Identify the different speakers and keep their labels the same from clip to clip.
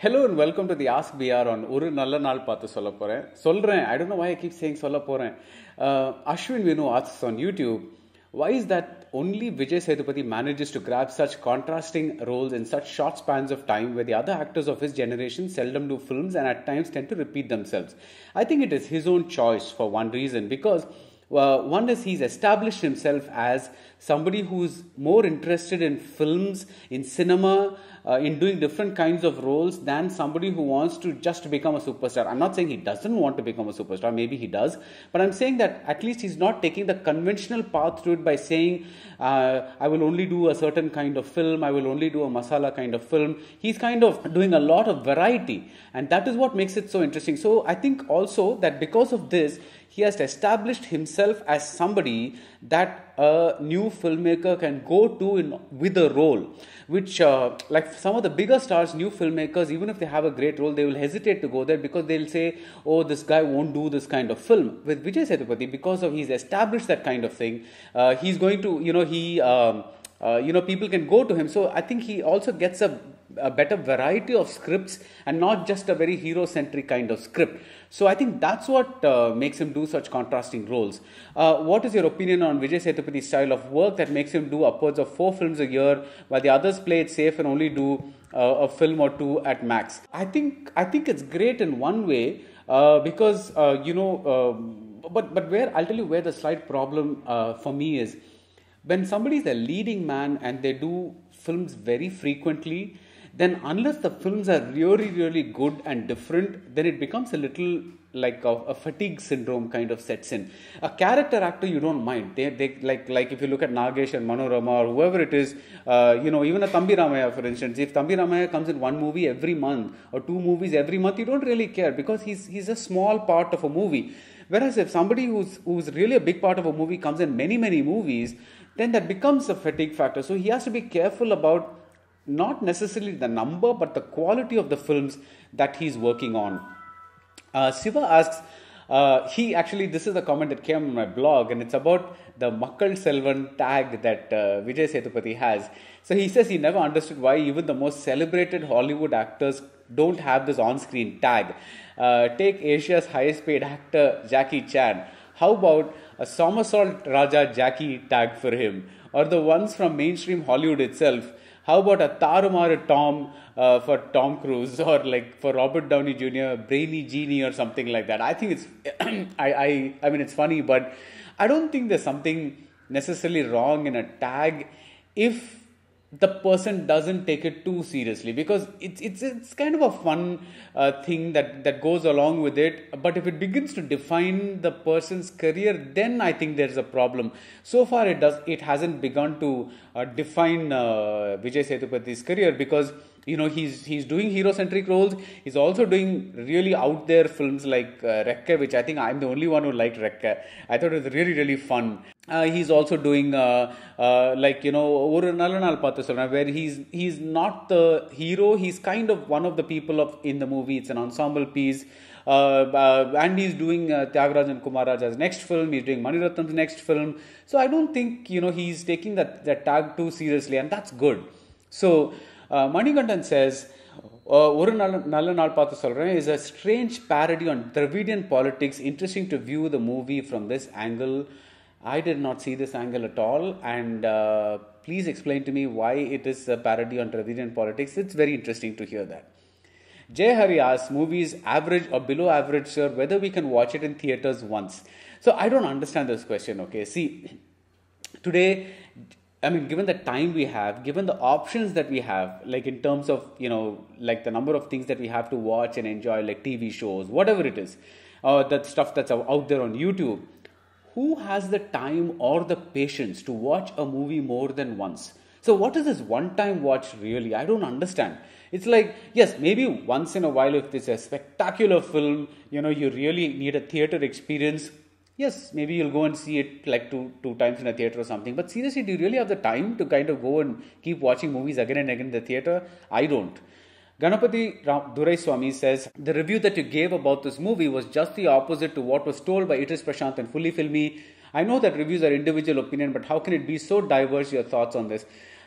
Speaker 1: Hello and welcome to the Ask BR on Oru Nalla Naal Paathu Solren. I don't know why I keep saying Sollaporen. Ashwin Vinu asks on YouTube, why is that only Vijay Sethupathi manages to grab such contrasting roles in such short spans of time where the other actors of his generation seldom do films and at times tend to repeat themselves? I think it is his own choice for one reason, because one is he's established himself as somebody who's more interested in films, in cinema, in doing different kinds of roles than somebody who wants to just become a superstar. I'm not saying he doesn't want to become a superstar, maybe he does, but I'm saying that at least he's not taking the conventional path to it by saying, I will only do a certain kind of film, I will only do a masala kind of film. He's kind of doing a lot of variety, and that is what makes it so interesting. So I think also that because of this, he has established himself as somebody that a new filmmaker can go to with a role, which like some of the bigger stars, new filmmakers, even if they have a great role, they will hesitate to go there because they'll say, oh, this guy won't do this kind of film. With Vijay Sethupathi, because of he's established that kind of thing, he's going to, people can go to him. So I think he also gets a better variety of scripts and not just a very hero-centric kind of script. So I think that's what makes him do such contrasting roles. What is your opinion on Vijay Sethupathi's style of work that makes him do upwards of 4 films a year while the others play it safe and only do a film or 2 at max? I think it's great in one way because, but where I'll tell you where the slight problem for me is, when somebody is a leading man and they do films very frequently, then unless the films are really, really good and different, then it becomes a little like a fatigue syndrome kind of sets in. A character actor, you don't mind. They like if you look at Nagesh and Manorama or whoever it is, even a Thambi Ramaya, for instance, if Thambi Ramaya comes in 1 movie every month or 2 movies every month, you don't really care because he's a small part of a movie. Whereas if somebody who's really a big part of a movie comes in many, many movies, then that becomes a fatigue factor. So he has to be careful about not necessarily the number, but the quality of the films that he's working on. Siva asks, this is a comment that came on my blog, and it's about the Makkal Selvan tag that Vijay Sethupathi has. So he says he never understood why even the most celebrated Hollywood actors don't have this on-screen tag. Take Asia's highest paid actor, Jackie Chan. How about a Somersault Raja Jackie tag for him? Or the ones from mainstream Hollywood itself. How about a Tarumara Tom for Tom Cruise, or like for Robert Downey Jr., Brainy Genie or something like that? I think it's, I mean, it's funny, but I don't think there's something necessarily wrong in a tag if the person doesn't take it too seriously, because it's kind of a fun thing that goes along with it. But if it begins to define the person's career, then I think there's a problem. So far, it hasn't begun to define Vijay Sethupathi's career, because he's doing hero-centric roles. He's also doing really out there films like Rekka, which I think I'm the only one who liked Rekka. I thought it was really, really fun. He's also doing Oru Nalla Naal Paathu Solren, where he's not the hero. He's kind of one of the people in the movie. It's an ensemble piece. And he's doing Tyagarajan and Kumaraja's next film. He's doing Maniratnam's next film. So I don't think he's taking that tag too seriously, and that's good. So Manikandan says, Oru Nalla Naal Paathu Solren is a strange parody on Dravidian politics. Interesting to view the movie from this angle. I did not see this angle at all, and please explain to me why it is a parody on Dravidian politics. It's very interesting to hear that. Jay Hari asks, movies average or below average, sir, whether we can watch it in theatres once. So I don't understand this question, okay? See, today, I mean, given the time we have, given the options that we have, like in terms of, like the number of things that we have to watch and enjoy, like TV shows, whatever it is, that stuff that's out there on YouTube, who has the time or the patience to watch a movie more than once? So what is this one-time watch really? I don't understand. It's like, yes, maybe once in a while if it's a spectacular film, you really need a theatre experience. Yes, maybe you'll go and see it like two times in a theatre or something. But seriously, do you really have the time to kind of go and keep watching movies again and again in the theatre? I don't. Ganapati Durai Swami says, the review that you gave about this movie was just the opposite to what was told by Idris Prashant and Fully Filmy. I know that reviews are individual opinion, but how can it be so diverse? Your thoughts on this?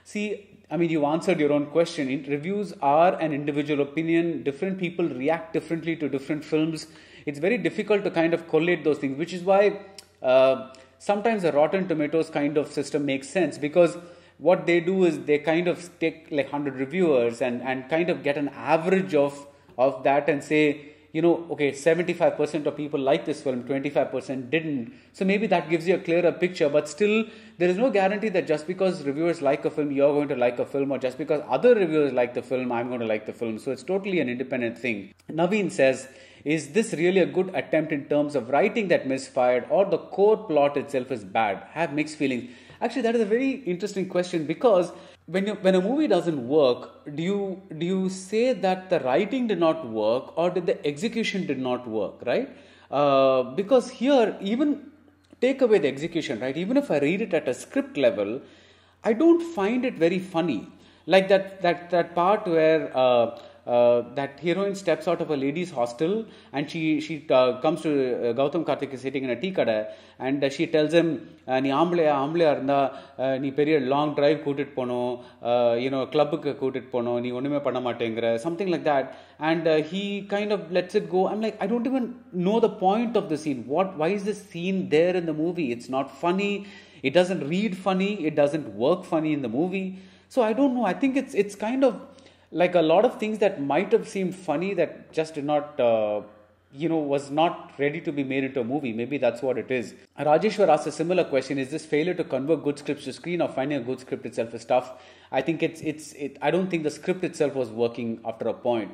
Speaker 1: See, I mean, you answered your own question. Reviews are an individual opinion. Different people react differently to different films. It's very difficult to kind of collate those things, which is why sometimes the Rotten Tomatoes kind of system makes sense, because what they do is they kind of take like 100 reviewers and kind of get an average of that and say, you know, okay, 75% of people like this film, 25% didn't. So maybe that gives you a clearer picture, but still there is no guarantee that just because reviewers like a film, you're going to like a film, or just because other reviewers like the film, I'm going to like the film. So it's totally an independent thing. Naveen says, is this really a good attempt in terms of writing that misfired, or the core plot itself is bad? I have mixed feelings. Actually, that is a very interesting question, because when a movie doesn't work, do you say that the writing did not work, or did the execution did not work, right? Because here, even take away the execution, right? Even if I read it at a script level, I don't find it very funny. Like that part where that heroine steps out of a ladies' hostel and she comes to Gautham Karthik is sitting in a tea kada, and she tells him, "Ni aamleya irundha ni periya long drive kootit pono, club ku kootit pono, ni onnume panna matengra," something like that, and he kind of lets it go. I'm like, I don't even know the point of the scene. Why is this scene there in the movie? It's not funny. It doesn't read funny. It doesn't work funny in the movie. So I don't know. I think it's kind of like a lot of things that might have seemed funny that just did not, was not ready to be made into a movie. Maybe that's what it is. Rajeshwar asked a similar question: is this failure to convert good scripts to screen, or finding a good script itself is tough? I think I don't think the script itself was working after a point.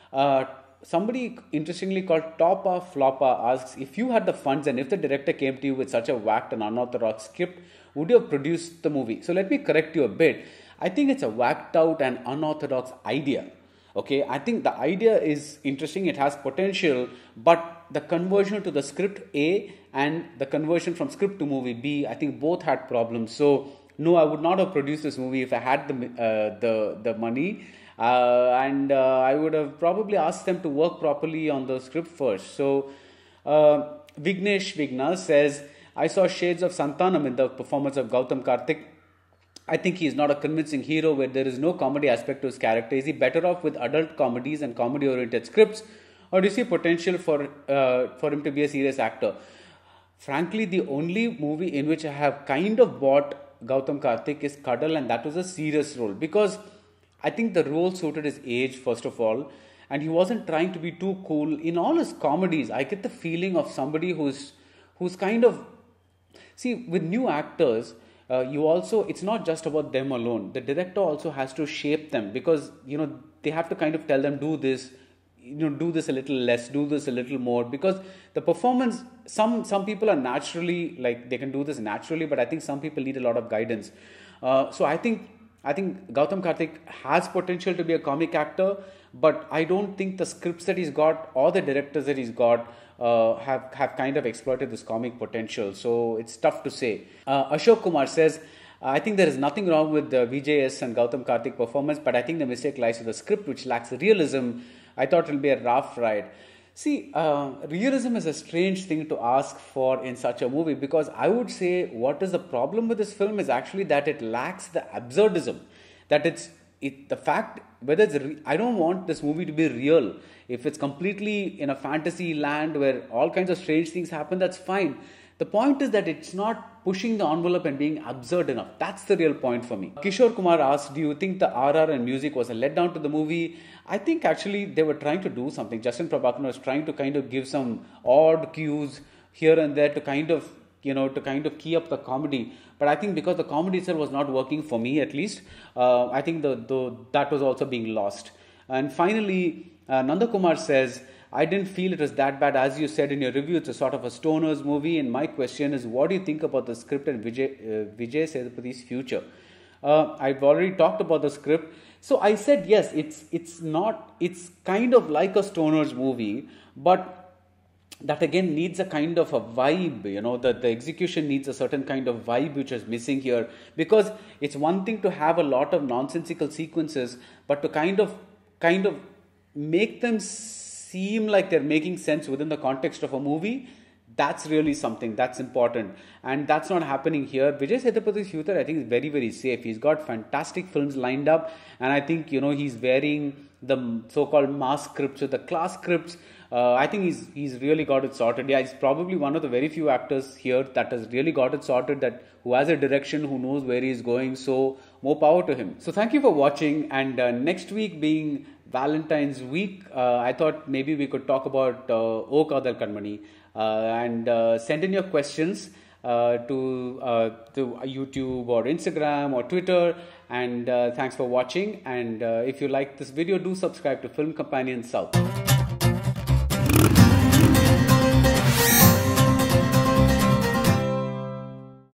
Speaker 1: Somebody interestingly called Toppa Floppa asks, if you had the funds and if the director came to you with such a whacked and unorthodox script, would you have produced the movie? So let me correct you a bit. I think it's a whacked out and unorthodox idea. Okay, I think the idea is interesting, it has potential, but the conversion to the script A and the conversion from script to movie B, I think both had problems. So no, I would not have produced this movie if I had the money. I would have probably asked them to work properly on the script first. So Vignesh Vigna says, I saw shades of Santanam in the performance of Gautham Karthik. I think he is not a convincing hero where there is no comedy aspect to his character. Is he better off with adult comedies and comedy-oriented scripts, or do you see potential for him to be a serious actor? Frankly, the only movie in which I have kind of bought Gautham Karthik is Cuddle, and that was a serious role, because I think the role suited his age, first of all, and he wasn't trying to be too cool. In all his comedies, I get the feeling of somebody who's kind of... See, with new actors, it's not just about them alone. The director also has to shape them, because, they have to kind of tell them, do this, do this a little less, do this a little more, because the performance, some people are naturally, like, they can do this naturally, but I think some people need a lot of guidance. So I think Gautham Karthik has potential to be a comic actor, but I don't think the scripts that he's got or the directors that he's got have kind of exploited this comic potential. So it's tough to say. Ashok Kumar says, I think there is nothing wrong with the VJS and Gautham Karthik performance, but I think the mistake lies with the script, which lacks realism. I thought it will be a rough ride. See, realism is a strange thing to ask for in such a movie, because I would say what is the problem with this film is actually that it lacks the absurdism. That the fact, whether I don't want this movie to be real. If it's completely in a fantasy land where all kinds of strange things happen, that's fine. The point is that it's not pushing the envelope and being absurd enough. That's the real point for me. Kishore Kumar asked, do you think the RR and music was a letdown to the movie? I think actually they were trying to do something. Justin Prabhakaran was trying to kind of give some odd cues here and there to kind of key up the comedy. But I think because the comedy itself was not working, for me at least, I think that was also being lost. And finally, Nanda Kumar says, I didn't feel it was that bad. As you said in your review, it's a sort of a stoner's movie. And my question is, what do you think about the script and Vijay Sethupathi's future? I've already talked about the script. So I said, yes, it's kind of like a stoner's movie, but that again needs a kind of a vibe, the execution needs a certain kind of vibe which is missing here, because it's one thing to have a lot of nonsensical sequences, but to kind of make them seem like they're making sense within the context of a movie, That's really something that's important, and that's not happening here. Vijay Sethupath's future, I think, is very, very safe. He's got fantastic films lined up, and I think, you know, he's wearing the so-called mass scripts or the class scripts. I think he's really got it sorted. Yeah, he's probably one of the very few actors here that has really got it sorted, that who has a direction, who knows where he's going. So more power to him. So thank you for watching, and next week being Valentine's week, I thought maybe we could talk about O Kadal Kanmani, and send in your questions to YouTube or Instagram or Twitter. And thanks for watching. And if you like this video, do subscribe to Film Companion South.